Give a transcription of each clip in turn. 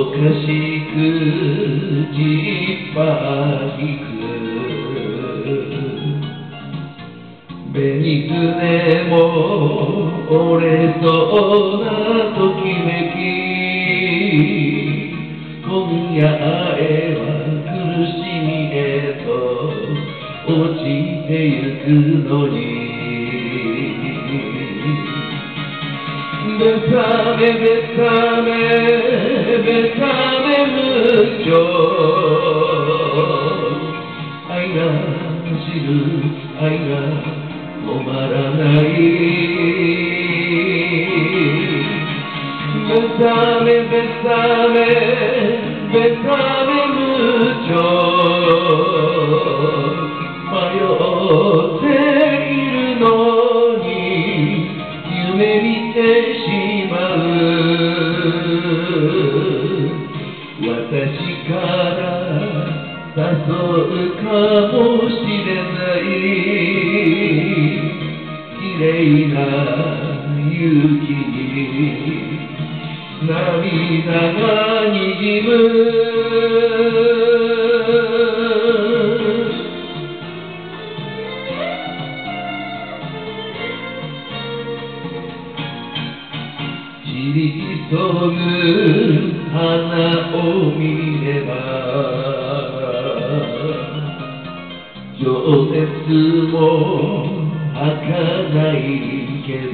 かしくじっぱ引く紅船も折れそうなときめき今夜へは苦しみへと落ちてゆくのにBésame, bésame, bésame mucho 愛が走る愛が止まらない Bésame, bésame, bésame mucho 迷っているのに夢見てしまう私から誘うかもしれない綺麗な勇気に涙がにじむ散り急ぐ花を見れば情熱も儚いけど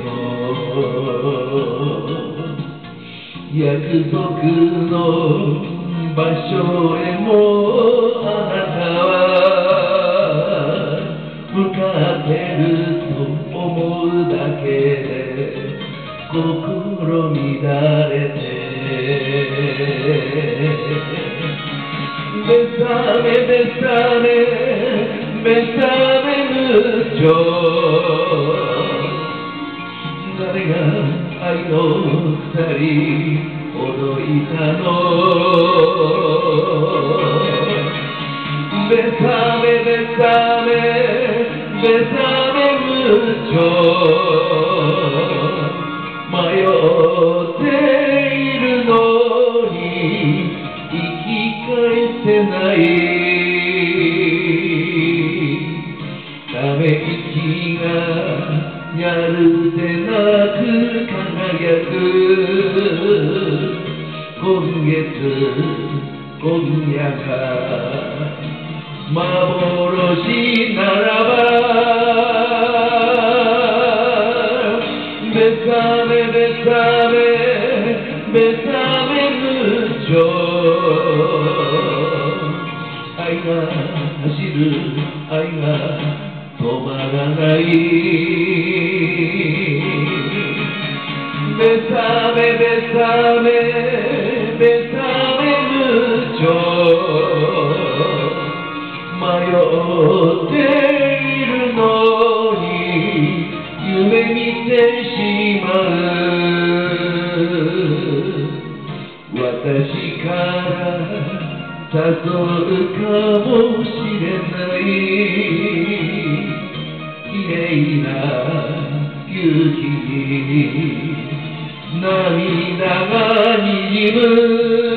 約束の場所へもあなたは向かってると思うだけで心乱れて Bésame, bésame, bésame mucho 誰が愛の鎖ほどいたの Bésame, bésame, bésame mucho迷っているのに生き返せないため息がやるでなく輝く今月今夜が幻ならばBésame, bésame, bésame mucho 愛が走る愛が止まらない Bésame, bésame, bésame mucho 迷っているのに夢見てしまう私から誘うかもしれない綺麗な勇気に涙がにじむ